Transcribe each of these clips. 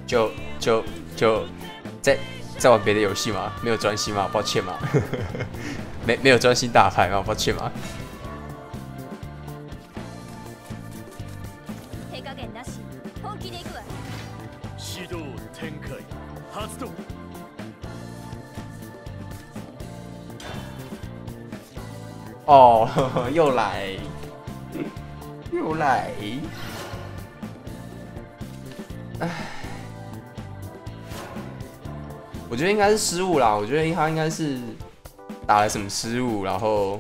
就就就在玩别的游戏吗？没有专心吗？抱歉吗？没有专心打牌吗？抱歉吗？哦，又来，又来，唉，我觉得应该是失误啦。我觉得他应该是打了什么失误，然后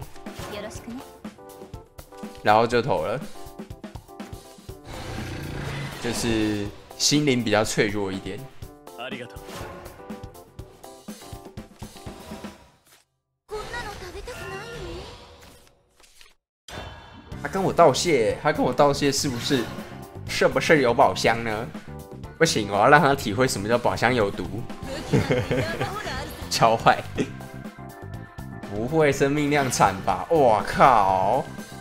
就投了，就是心灵比较脆弱一点。他跟我道谢，是不是？是不是有宝箱呢？不行，我要让他体会什么叫宝箱有毒。超坏，不会生命量产吧？哇靠！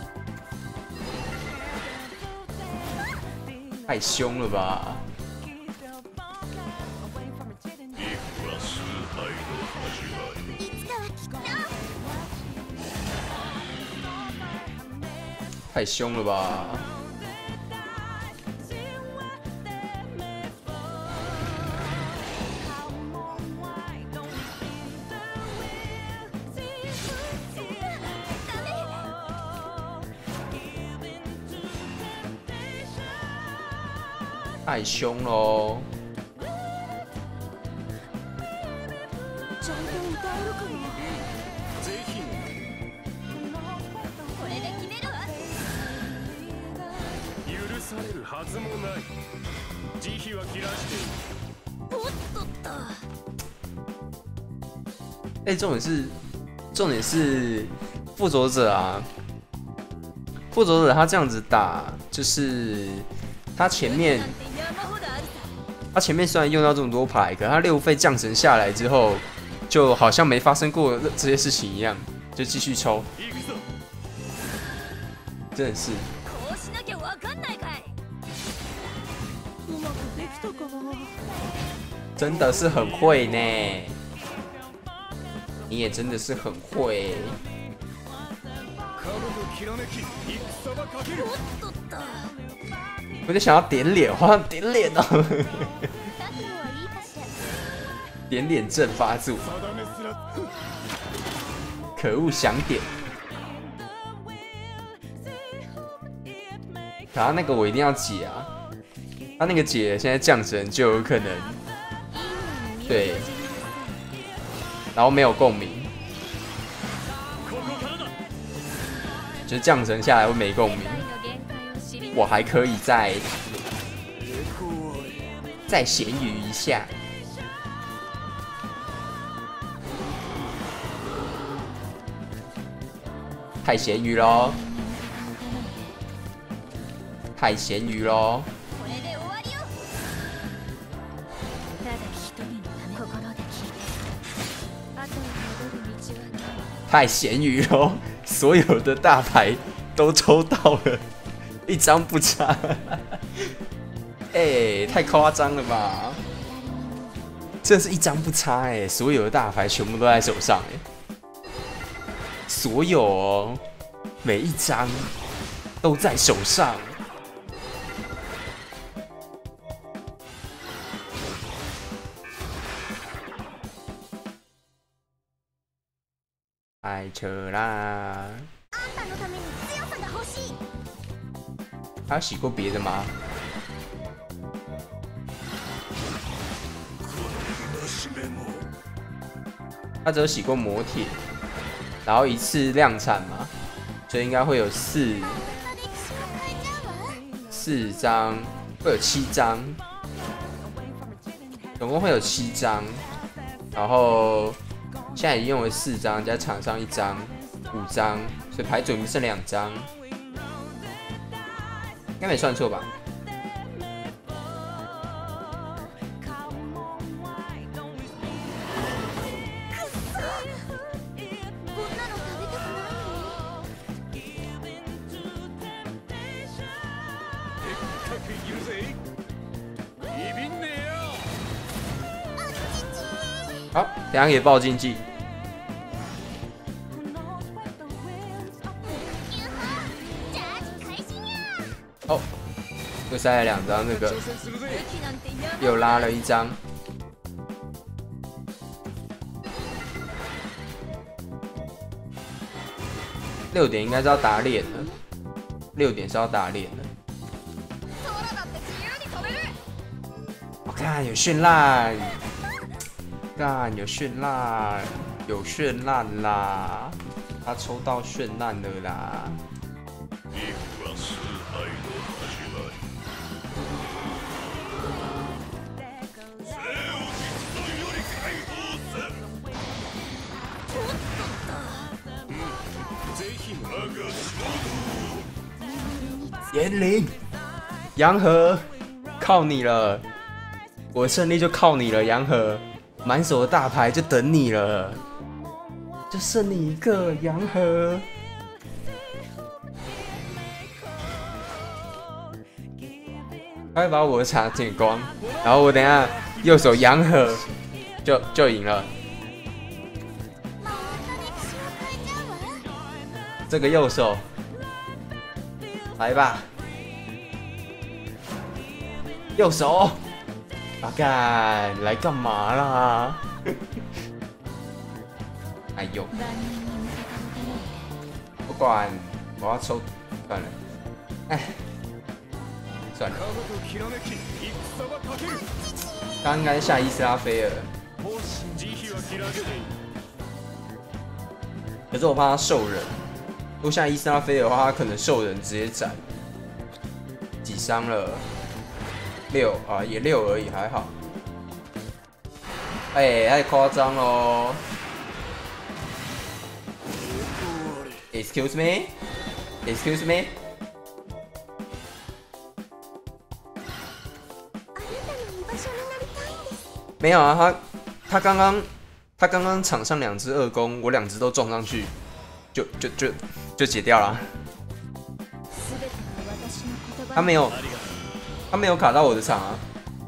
太凶了吧！太凶了吧！太凶喽！哎，重点是复仇者啊！复仇者他这样子打，就是他前面虽然用到这么多牌，可他6费降神下来之后，就好像没发生过这些事情一样，就继续抽，真的是。真的是很会呢，你也真的是很会。我就想要点脸，好想点脸哦！点脸阵发作，可恶，想点。可他那个我一定要解啊！他那个解现在降神就有可能。对，然后没有共鸣，就是降神下来会没共鸣。我还可以再咸鱼一下，太咸鱼咯，太咸鱼咯。太咸鱼咯，所有的大牌都抽到了，一张不差。哎，太夸张了吧！这是一张不差哎，所有的大牌全部都在手上哎，所有哦，每一张都在手上。太扯啦！他有洗过别的吗？他只有洗过魔铁，然后一次量产嘛，所以应该会有4张，会有7张，总共会有7张，然后现在已经用了4张，加场上1张，5张，所以牌准剩2张，应该没算错吧？ 好，等下可以爆竞技。哦，又塞了2张那个，又拉了1张。6点应该是要打脸了，6点是要打脸了。我看有绚烂，看有绚烂，有绚烂啦！他抽到绚烂了啦！炎灵，杨和，靠你了！我的胜利就靠你了，杨和，满手的大牌就等你了，就剩你一个，杨和。他会把我的场剪光，然后我等一下右手杨和就赢了。这个右手，来吧，右手，阿干来干嘛啦？哎呦，不管，我要抽，算了，哎，算了，刚刚下伊斯拉菲尔，可是我怕他兽人。如果像伊斯拉菲的话，他可能兽人直接斩。几伤了？6啊，也6而已，还好。哎，太夸张喽 ！Excuse me? Excuse me? 没有啊，他刚刚场上2只2攻，我2只都撞上去。就解掉了。他没有卡到我的场啊。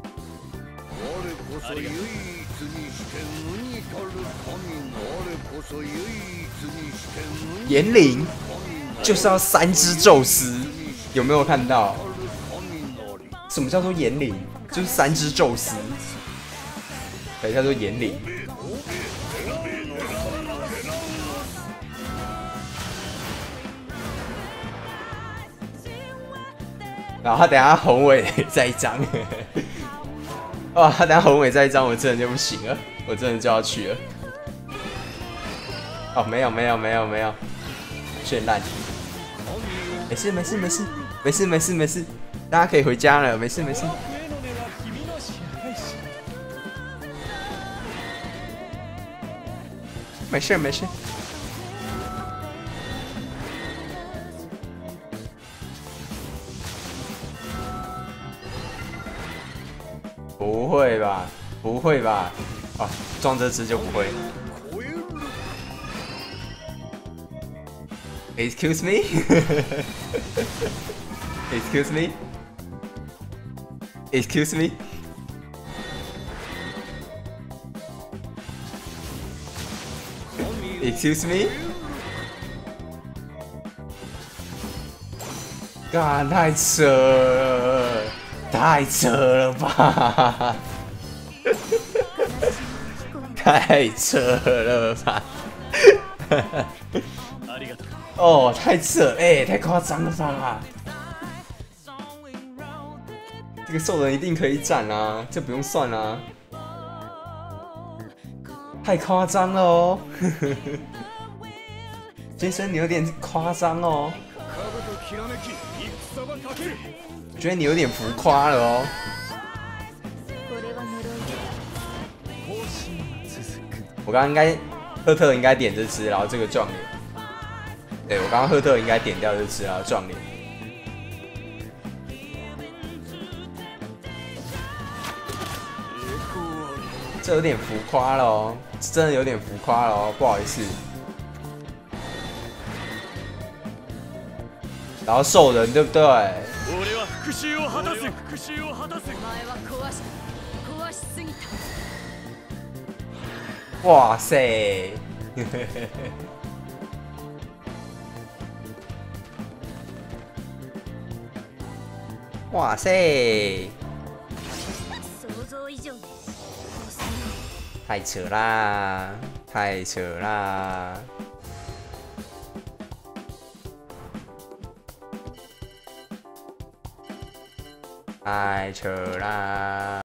炎灵就是要3只宙斯，有没有看到？什么叫做炎灵？就是3只宙斯，对，叫做炎灵。然后他等下宏伟再一张，哇！他等下宏伟再一张，我真的就不行了，我真的就要去了。哦，没有，绚烂，没事，大家可以回家了，没事。不会吧？啊，撞这只就不会。Excuse me? Excuse me? Excuse me? Excuse me? 干，太扯了吧！太扯了吧！哦，太扯，太夸张了吧！这个兽人一定可以斩啊，这不用算啊！太夸张了哦！先生，你有点夸张哦。我觉得你有点浮夸了哦。我刚刚应该赫特应该点这只，然后这个撞脸。对，我刚刚赫特应该点掉这只，然后撞脸。这有点浮夸了哦，真的有点浮夸了哦，不好意思。然后兽人对不对？ 哇塞！哇塞！太扯啦！太扯啦！太扯啦！